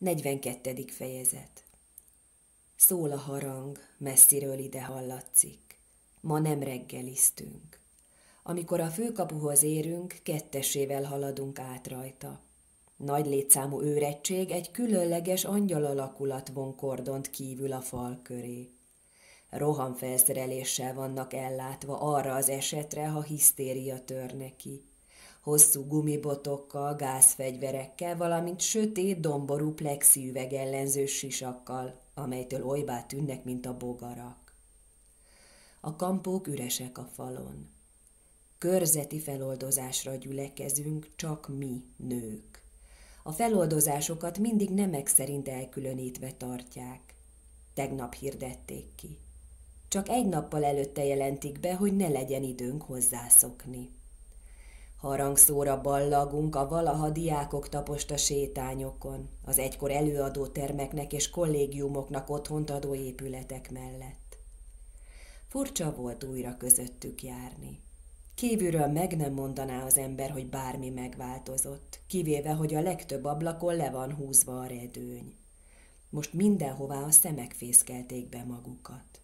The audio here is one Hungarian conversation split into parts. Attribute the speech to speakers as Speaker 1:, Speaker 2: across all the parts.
Speaker 1: 42. fejezet. Szól a harang, messziről ide hallatszik. Ma nem reggeliztünk. Amikor a főkapuhoz érünk, kettesével haladunk át rajta. Nagy létszámú őregység egy különleges angyal alakulat von kordont kívül a fal köré. Rohamfelszereléssel vannak ellátva arra az esetre, ha hisztéria törne ki. Hosszú gumibotokkal, gázfegyverekkel, valamint sötét, domború plexiüveg ellenző sisakkal, amelytől olybá tűnnek, mint a bogarak. A kampók üresek a falon. Körzeti feloldozásra gyülekezünk, csak mi, nők. A feloldozásokat mindig nemek szerint elkülönítve tartják. Tegnap hirdették ki. Csak egy nappal előtte jelentik be, hogy ne legyen időnk hozzászokni. Harangszóra ballagunk a valaha diákok taposta sétányokon, az egykor előadó termeknek és kollégiumoknak otthont adó épületek mellett. Furcsa volt újra közöttük járni. Kívülről meg nem mondaná az ember, hogy bármi megváltozott, kivéve, hogy a legtöbb ablakon le van húzva a redőny. Most mindenhová a szemek fészkelték be magukat.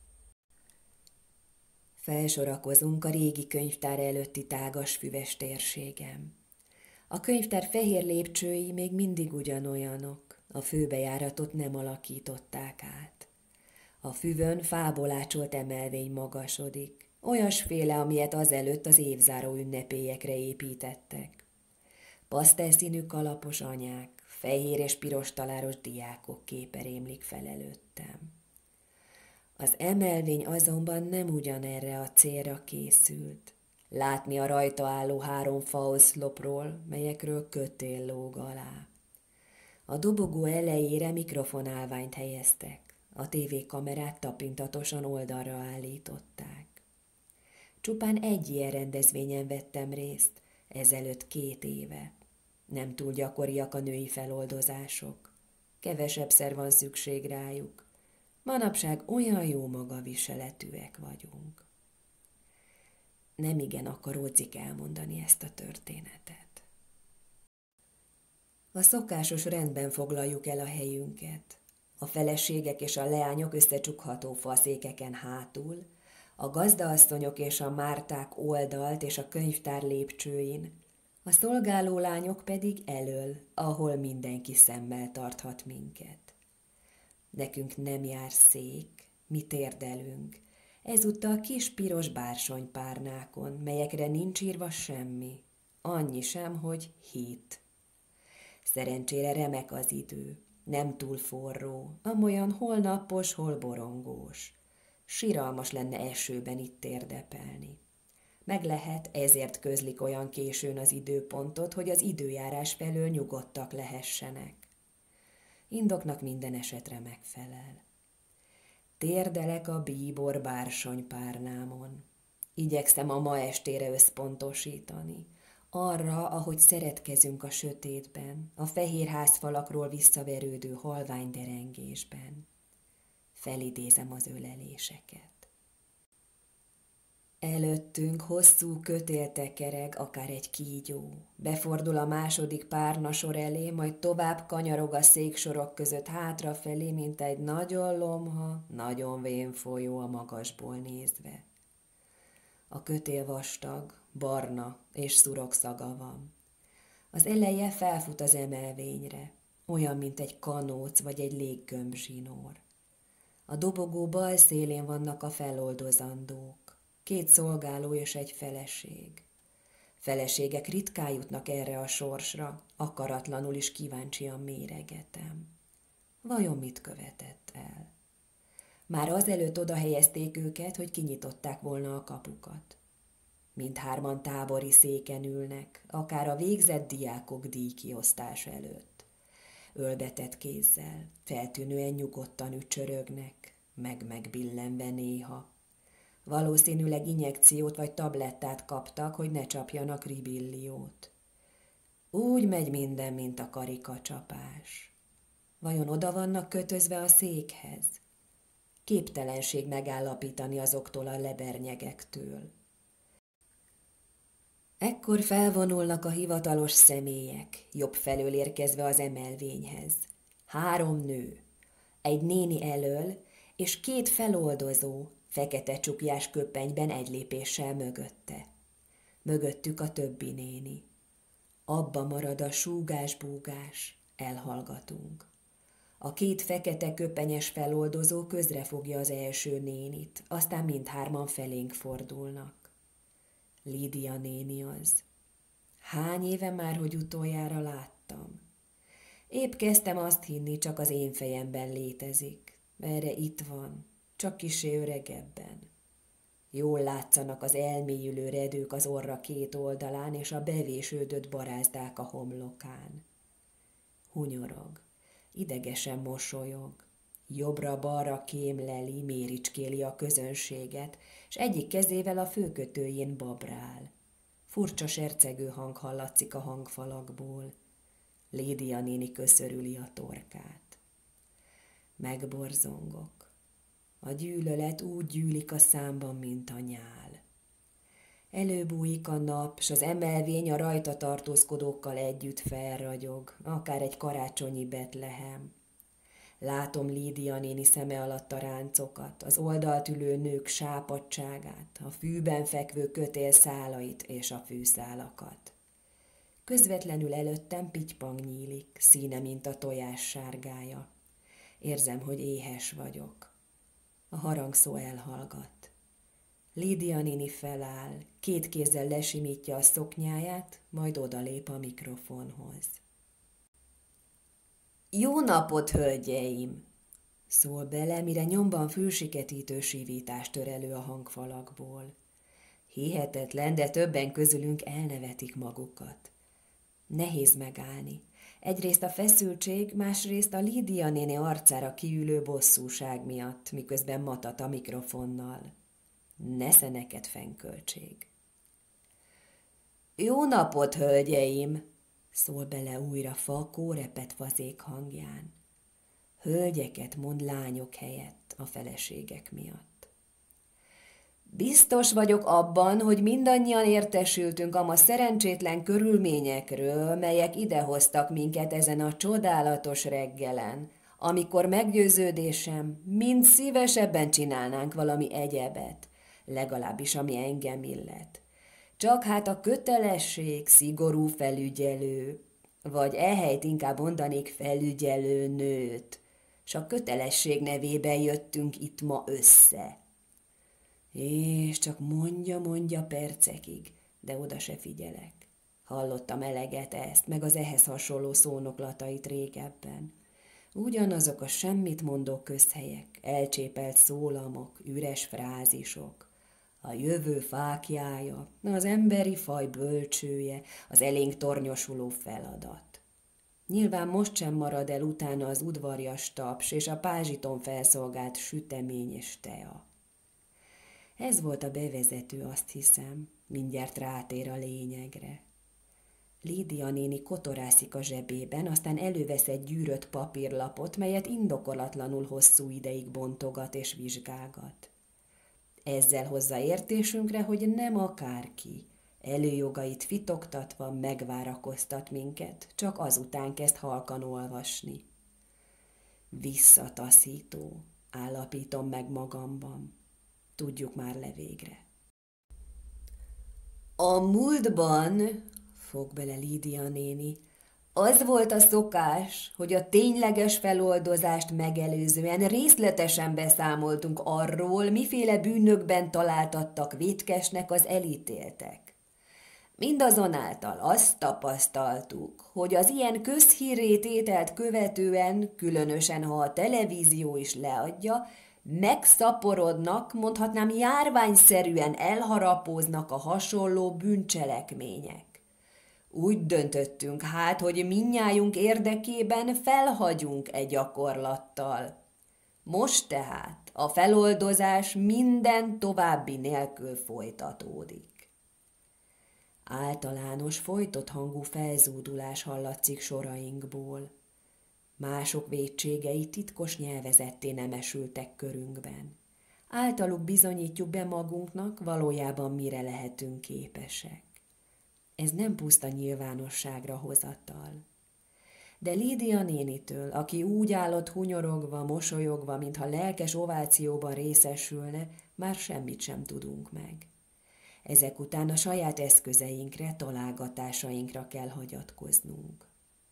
Speaker 1: Felsorakozunk a régi könyvtár előtti tágas füves térségem. A könyvtár fehér lépcsői még mindig ugyanolyanok, a főbejáratot nem alakították át. A füvön fából ácsolt emelvény magasodik, olyasféle, amilyet azelőtt az évzáró ünnepélyekre építettek. Pasztelszínű kalapos anyák, fehér és piros taláros diákok képe rémlik fel előttem. Az emelvény azonban nem ugyanerre a célra készült. Látni a rajta álló 3 faoszlopról, melyekről kötél lóg alá. A dobogó elejére mikrofonálványt helyeztek, a tévékamerát tapintatosan oldalra állították. Csupán egy ilyen rendezvényen vettem részt, ezelőtt 2 éve. Nem túl gyakoriak a női feloldozások. Kevesebbszer van szükség rájuk. Manapság olyan jó magaviseletűek vagyunk. Nemigen akaródzik elmondani ezt a történetet. A szokásos rendben foglaljuk el a helyünket. A feleségek és a leányok összecsukható faszékeken hátul, a gazdaasszonyok és a márták oldalt és a könyvtár lépcsőin, a szolgáló lányok pedig elöl, ahol mindenki szemmel tarthat minket. Nekünk nem jár szék, mi térdelünk, ezúttal kis piros bársonypárnákon, melyekre nincs írva semmi, annyi sem, hogy hit. Szerencsére remek az idő, nem túl forró, amolyan hol nappos, hol borongós. Siralmas lenne esőben itt térdepelni. Meg lehet, ezért közlik olyan későn az időpontot, hogy az időjárás felől nyugodtak lehessenek. Indoknak minden esetre megfelel. Térdelek a bíbor bársonypárnámon. Igyekszem a ma estére összpontosítani. Arra, ahogy szeretkezünk a sötétben, a fehér házfalakról visszaverődő halvány derengésben. Felidézem az öleléseket. Előttünk hosszú kötéltekereg, akár egy kígyó. Befordul a második párnasor elé, majd tovább kanyarog a széksorok között hátrafelé, mint egy nagyon lomha, nagyon vén folyó a magasból nézve. A kötél vastag, barna és szurok szaga van. Az eleje felfut az emelvényre, olyan, mint egy kanóc vagy egy léggömbzsinór. A dobogó bal szélén vannak a feloldozandók. 2 szolgáló és egy feleség. Feleségek ritkán jutnak erre a sorsra, akaratlanul is kíváncsian méregetem. Vajon mit követett el? Már azelőtt oda helyezték őket, hogy kinyitották volna a kapukat. Mindhárman tábori széken ülnek, akár a végzett diákok díjkiosztás előtt. Ölbetett kézzel, feltűnően nyugodtan ücsörögnek, megbillenve néha. Valószínűleg injekciót vagy tablettát kaptak, hogy ne csapjanak ribilliót. Úgy megy minden, mint a karikacsapás. Vajon oda vannak kötözve a székhez? Képtelenség megállapítani azoktól a lebernyegektől. Ekkor felvonulnak a hivatalos személyek, jobb felől érkezve az emelvényhez. 3 nő, egy néni elöl, és 2 feloldozó, fekete csukjás köpenyben egy lépéssel mögötte. Mögöttük a többi néni. Abba marad a súgás-búgás, elhallgatunk. A 2 fekete köpenyes feloldozó közrefogja az első nénit, aztán mindhárman felénk fordulnak. Lídia néni az. Hány éve már, hogy utoljára láttam? Épp kezdtem azt hinni, csak az én fejemben létezik. Erre itt van, csak kissé öregebben. Jól látszanak az elmélyülő redők az orra 2 oldalán, és a bevésődött barázdák a homlokán. Hunyorog, idegesen mosolyog. Jobbra-balra kémleli, méricskéli a közönséget, s egyik kezével a főkötőjén babrál. Furcsa sercegő hang hallatszik a hangfalakból. Lídia néni köszörüli a torkát. Megborzongok. A gyűlölet úgy gyűlik a számban, mint a nyál. Előbújik a nap, s az emelvény a rajta tartózkodókkal együtt felragyog, akár egy karácsonyi Betlehem. Látom Lídia néni szeme alatt a ráncokat, az oldalt ülő nők sápadtságát, a fűben fekvő kötélszálait és a fűszálakat. Közvetlenül előttem pitypang nyílik, színe, mint a tojás sárgája. Érzem, hogy éhes vagyok. A harangszó elhallgat. Lídia néni feláll, 2 kézzel lesimítja a szoknyáját, majd odalép a mikrofonhoz. Jó napot, hölgyeim! Szól bele, mire nyomban fülsiketítő sívítást tör elő a hangfalakból. Hihetetlen, de többen közülünk elnevetik magukat. Nehéz megállni. Egyrészt a feszültség, másrészt a Lídia néni arcára kiülő bosszúság miatt, miközben matat a mikrofonnal. Nesze neked fennköltség. Jó napot, hölgyeim! Szól bele újra Falkó repett vazék hangján. Hölgyeket mond lányok helyett a feleségek miatt. Biztos vagyok abban, hogy mindannyian értesültünk a ma szerencsétlen körülményekről, melyek idehoztak minket ezen a csodálatos reggelen, amikor meggyőződésem, mind szívesebben csinálnánk valami egyebet, legalábbis ami engem illet. Csak hát a kötelesség szigorú felügyelő, vagy ehelyt inkább mondanék felügyelő nőt, s a kötelesség nevében jöttünk itt ma össze. És csak mondja percekig, de oda se figyelek. Hallottam eleget ezt, meg az ehhez hasonló szónoklatait régebben. Ugyanazok a semmit mondó közhelyek, elcsépelt szólamok, üres frázisok, a jövő fáklyája, az emberi faj bölcsője, az elénk tornyosuló feladat. Nyilván most sem marad el utána az udvarjas taps és a pázsiton felszolgált sütemény és tea. Ez volt a bevezető, azt hiszem, mindjárt rátér a lényegre. Lídia néni kotorászik a zsebében, aztán elővesz egy gyűrött papírlapot, melyet indokolatlanul hosszú ideig bontogat és vizsgálgat. Ezzel hozza értésünkre, hogy nem akárki, előjogait fitoktatva megvárakoztat minket, csak azután kezd halkan olvasni. Visszataszító, állapítom meg magamban. Tudjuk már le végre. A múltban, fog bele Lídia néni, az volt a szokás, hogy a tényleges feloldozást megelőzően részletesen beszámoltunk arról, miféle bűnökben találtattak vétkesnek az elítéltek. Mindazonáltal azt tapasztaltuk, hogy az ilyen közhírré tételt követően, különösen ha a televízió is leadja, megszaporodnak, mondhatnám járványszerűen elharapóznak a hasonló bűncselekmények. Úgy döntöttünk hát, hogy mindnyájunk érdekében felhagyunk e gyakorlattal. Most tehát a feloldozás minden további nélkül folytatódik. Általános, folytott hangú felzúdulás hallatszik sorainkból. Mások vétségei titkos nyelvezetté nemesültek körünkben. Általuk bizonyítjuk be magunknak, valójában mire lehetünk képesek. Ez nem puszta nyilvánosságra hozatal. De Lídia nénitől, aki úgy állott hunyorogva, mosolyogva, mintha lelkes ovációban részesülne, már semmit sem tudunk meg. Ezek után a saját eszközeinkre, találgatásainkra kell hagyatkoznunk.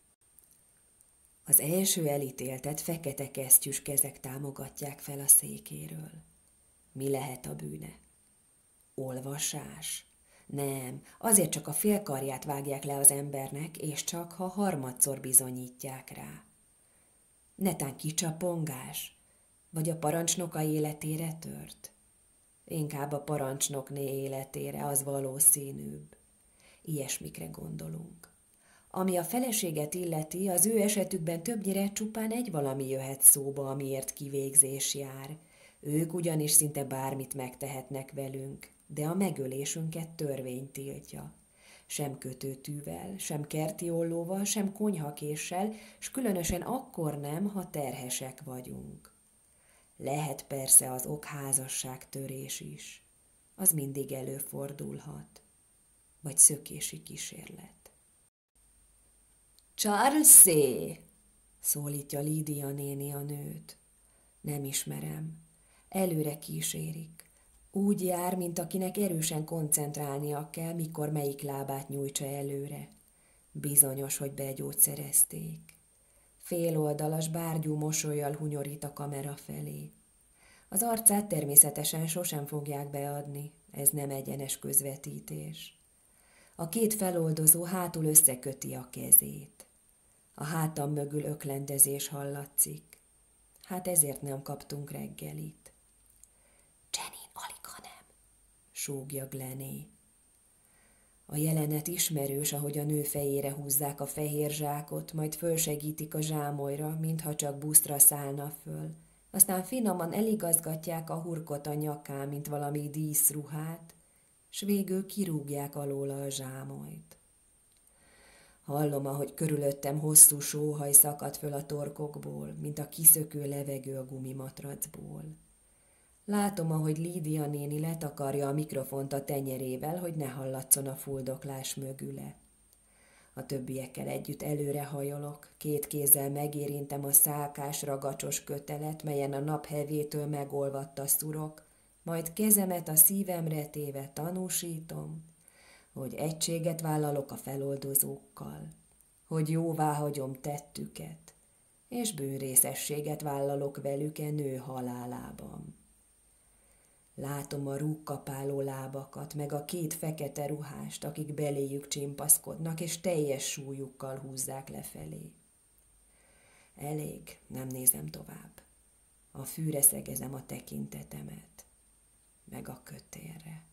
Speaker 1: Az első elítéltet fekete kesztyűs kezek támogatják fel a székéről. Mi lehet a bűne? Olvasás? Nem, azért csak a félkarját vágják le az embernek, és csak ha harmadszor bizonyítják rá. Netán kicsapongás? Vagy a parancsnoka életére tört? Inkább a parancsnokné életére, az valószínűbb. Ilyesmikre gondolunk. Ami a feleséget illeti, az ő esetükben többnyire csupán egy valami jöhet szóba, amiért kivégzés jár. Ők ugyanis szinte bármit megtehetnek velünk, de a megölésünket törvény tiltja. Sem kötőtűvel, sem kerti ollóval, sem konyhakéssel, s különösen akkor nem, ha terhesek vagyunk. Lehet persze az okházasságtörés is. Az mindig előfordulhat. Vagy szökési kísérlet. Charles-é! Szólítja Lídia néni a nőt. Nem ismerem. Előre kísérik. Úgy jár, mint akinek erősen koncentrálnia kell, mikor melyik lábát nyújtsa előre. Bizonyos, hogy begyógyszerezték. Féloldalas, bárgyú mosollyal hunyorít a kamera felé. Az arcát természetesen sosem fogják beadni, ez nem egyenes közvetítés. A két feloldozó hátul összeköti a kezét. A hátam mögül öklendezés hallatszik. Hát ezért nem kaptunk reggelit. Janine aligha nem, súgja Glenné. A jelenet ismerős, ahogy a nő fejére húzzák a fehér zsákot, majd fölsegítik a zsámolyra, mintha csak buszra szállna föl. Aztán finoman eligazgatják a hurkot a nyakán, mint valami díszruhát, s végül kirúgják alóla a zsámolyt. Hallom, ahogy körülöttem hosszú sóhaj szakad föl a torkokból, mint a kiszökő levegő a gumimatracból. Látom, ahogy Lídia néni letakarja a mikrofont a tenyerével, hogy ne hallatszon a fuldoklás mögüle. A többiekkel együtt előre hajolok, két kézzel megérintem a szálkás, ragacsos kötelet, melyen a nap hevétől megolvadt a szurok, majd kezemet a szívemre téve tanúsítom, hogy egységet vállalok a feloldozókkal, hogy jóváhagyom tettüket, és bűnrészességet vállalok velük nő halálában. Látom a rúgkapáló lábakat, meg a két fekete ruhást, akik beléjük csimpaszkodnak, és teljes súlyukkal húzzák lefelé. Elég, nem nézem tovább. A fűre szegezem a tekintetemet, meg a kötélre.